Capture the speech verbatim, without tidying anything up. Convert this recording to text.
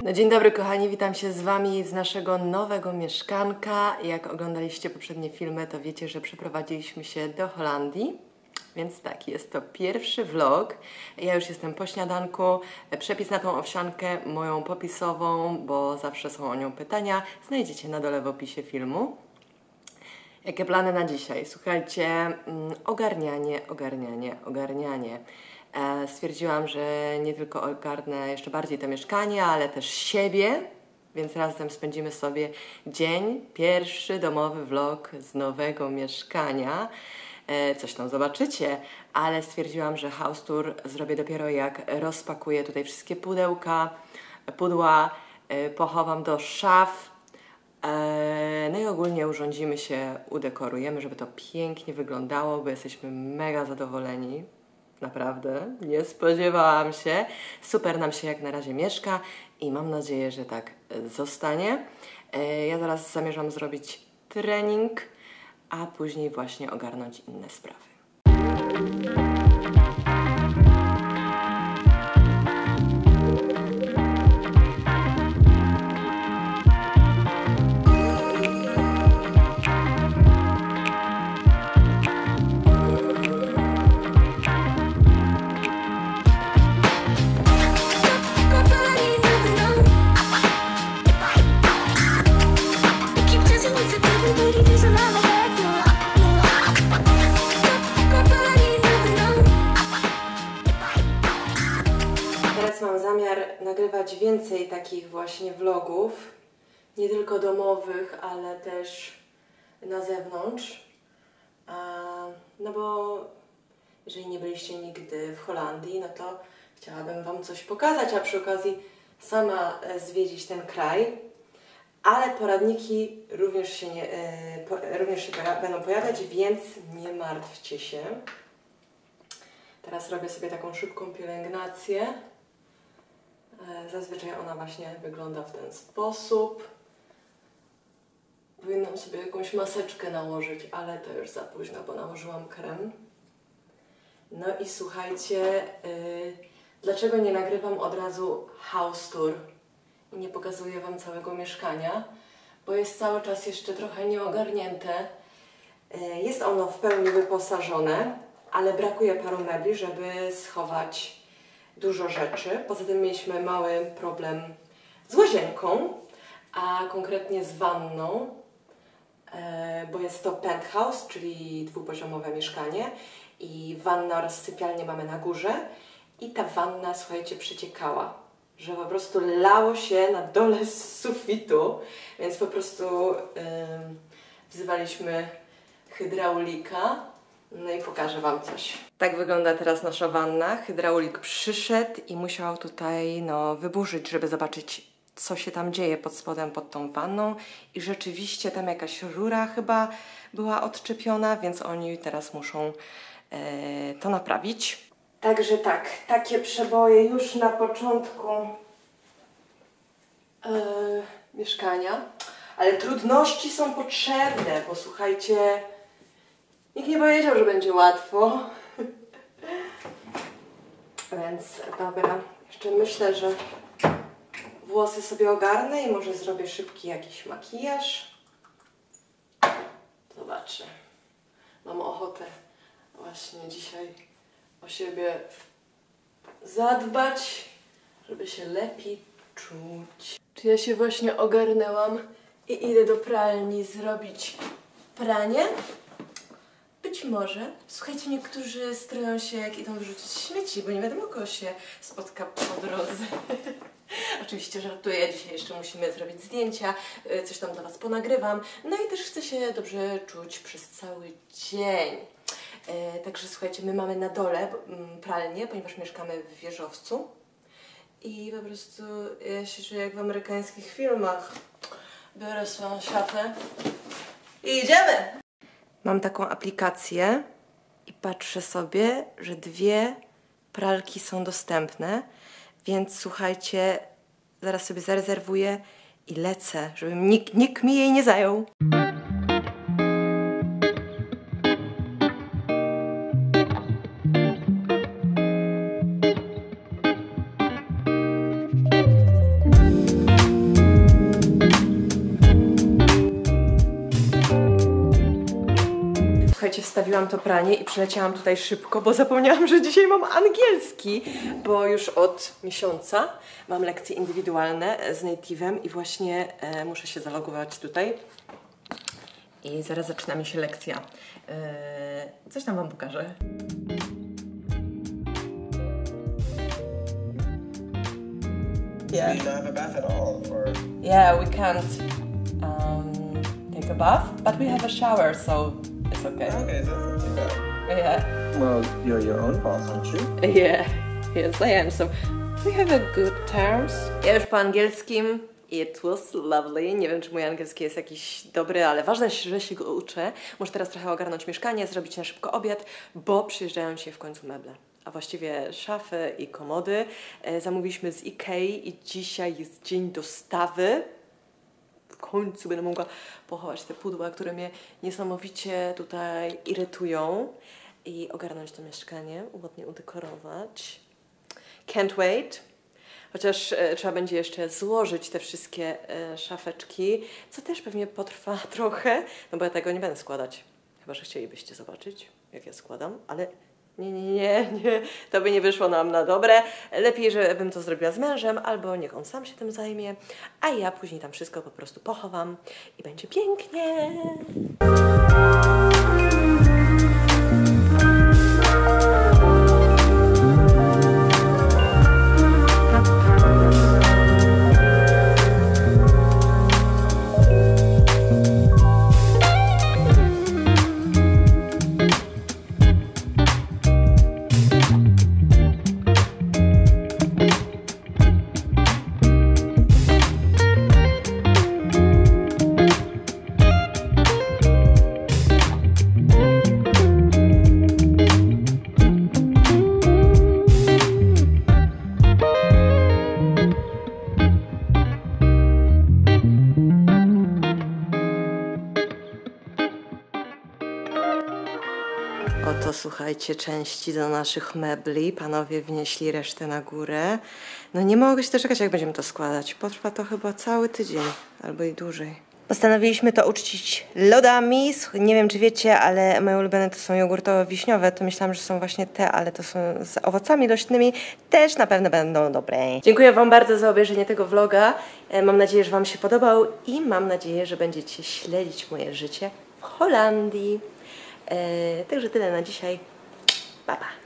No dzień dobry kochani, witam się z Wami z naszego nowego mieszkanka. Jak oglądaliście poprzednie filmy, to wiecie, że przeprowadziliśmy się do Holandii. Więc tak, jest to pierwszy vlog. Ja już jestem po śniadanku. Przepis na tą owsiankę, moją popisową, bo zawsze są o nią pytania, znajdziecie na dole w opisie filmu. Jakie plany na dzisiaj? Słuchajcie, ogarnianie, ogarnianie, ogarnianie. E, stwierdziłam, że nie tylko ogarnę jeszcze bardziej to mieszkanie, ale też siebie, więc razem spędzimy sobie dzień, pierwszy domowy vlog z nowego mieszkania. E, coś tam zobaczycie, ale stwierdziłam, że house tour zrobię dopiero jak rozpakuję tutaj wszystkie pudełka, pudła, e, pochowam do szaf. E, no i ogólnie urządzimy się, udekorujemy, żeby to pięknie wyglądało, bo jesteśmy mega zadowoleni. Naprawdę, nie spodziewałam się. Super nam się jak na razie mieszka i mam nadzieję, że tak zostanie. Ja zaraz zamierzam zrobić trening, a później właśnie ogarnąć inne sprawy. Mam zamiar nagrywać więcej takich właśnie vlogów, nie tylko domowych, ale też na zewnątrz. No bo jeżeli nie byliście nigdy w Holandii, no to chciałabym Wam coś pokazać, a przy okazji sama zwiedzić ten kraj. Ale poradniki również się, nie, również się będą pojawiać, więc nie martwcie się. Teraz robię sobie taką szybką pielęgnację. Zazwyczaj ona właśnie wygląda w ten sposób. Powinnam sobie jakąś maseczkę nałożyć, ale to już za późno, bo nałożyłam krem. No i słuchajcie, yy, dlaczego nie nagrywam od razu house tour i nie pokazuję Wam całego mieszkania? Bo jest cały czas jeszcze trochę nieogarnięte. Yy, jest ono w pełni wyposażone, ale brakuje paru mebli, żeby schować dużo rzeczy. Poza tym mieliśmy mały problem z łazienką, a konkretnie z wanną, e, bo jest to penthouse, czyli dwupoziomowe mieszkanie i wanna oraz sypialnię mamy na górze i ta wanna, słuchajcie, przeciekała, że po prostu lało się na dole z sufitu, więc po prostu e, wzywaliśmy hydraulika. No i pokażę Wam coś. Tak wygląda teraz nasza wanna. Hydraulik przyszedł i musiał tutaj no, wyburzyć, żeby zobaczyć, co się tam dzieje pod spodem, pod tą wanną. I rzeczywiście tam jakaś rura chyba była odczepiona, więc oni teraz muszą e, to naprawić. Także tak, takie przeboje już na początku e, mieszkania. Ale trudności są potrzebne, bo słuchajcie, nikt nie powiedział, że będzie łatwo. Więc dobra, jeszcze myślę, że włosy sobie ogarnę i może zrobię szybki jakiś makijaż. Zobaczę. Mam ochotę właśnie dzisiaj o siebie zadbać, żeby się lepiej czuć. Czy ja się właśnie ogarnęłam i idę do pralni zrobić pranie? Być może. Słuchajcie, niektórzy stroją się, jak idą wyrzucić śmieci, bo nie wiadomo, kogo się spotka po drodze. Oczywiście żartuję, dzisiaj jeszcze musimy zrobić zdjęcia, coś tam dla Was ponagrywam. No i też chcę się dobrze czuć przez cały dzień. E, także słuchajcie, my mamy na dole pralnię, ponieważ mieszkamy w wieżowcu. I po prostu ja się czuję jak w amerykańskich filmach. Biorę swoją szafę i idziemy! Mam taką aplikację i patrzę sobie, że dwie pralki są dostępne, więc słuchajcie, zaraz sobie zarezerwuję i lecę, żeby nikt, nikt mi jej nie zajął. wstawiłam to pranie i przyleciałam tutaj szybko, bo zapomniałam, że dzisiaj mam angielski, bo już od miesiąca mam lekcje indywidualne z native'em i właśnie e, muszę się zalogować tutaj. I zaraz zaczyna mi się lekcja. E, coś tam wam pokażę. Yeah. Do you not have a bath at all, or? Yeah, we can't um, take a bath, but we have a shower, so it's okay. Okay, so that's not too bad. Yeah. Well, you're your own boss, aren't you? Yeah. Yes, I am. So we have a good terms. Ja już po angielskim. It was lovely. Nie wiem, czy mój angielski jest jakiś dobry, ale ważne, że się go uczę. Muszę teraz trochę ogarnąć mieszkanie, zrobić na szybko obiad, bo przyjeżdżają dzisiaj w końcu meble. A właściwie szafy i komody. E, zamówiliśmy z Ikei i dzisiaj jest dzień dostawy. W końcu będę mogła pochować te pudła, które mnie niesamowicie tutaj irytują i ogarnąć to mieszkanie, ładnie udekorować. Can't wait. Chociaż e, trzeba będzie jeszcze złożyć te wszystkie e, szafeczki, co też pewnie potrwa trochę, no bo ja tego nie będę składać. Chyba że chcielibyście zobaczyć, jak ja składam, ale nie, nie, nie, nie, to by nie wyszło nam na dobre. Lepiej, żebym to zrobiła z mężem, albo niech on sam się tym zajmie, a ja później tam wszystko po prostu pochowam i będzie pięknie. Oto, słuchajcie, części do naszych mebli. Panowie wnieśli resztę na górę. No nie mogę się doczekać, jak będziemy to składać. Potrwa to chyba cały tydzień, albo i dłużej. Postanowiliśmy to uczcić lodami. Nie wiem, czy wiecie, ale moje ulubione to są jogurtowo-wiśniowe. To myślałam, że są właśnie te, ale to są z owocami leśnymi. Też na pewno będą dobre. Dziękuję wam bardzo za obejrzenie tego vloga. Mam nadzieję, że wam się podobał i mam nadzieję, że będziecie śledzić moje życie w Holandii. Eee, także tyle na dzisiaj. Pa, pa.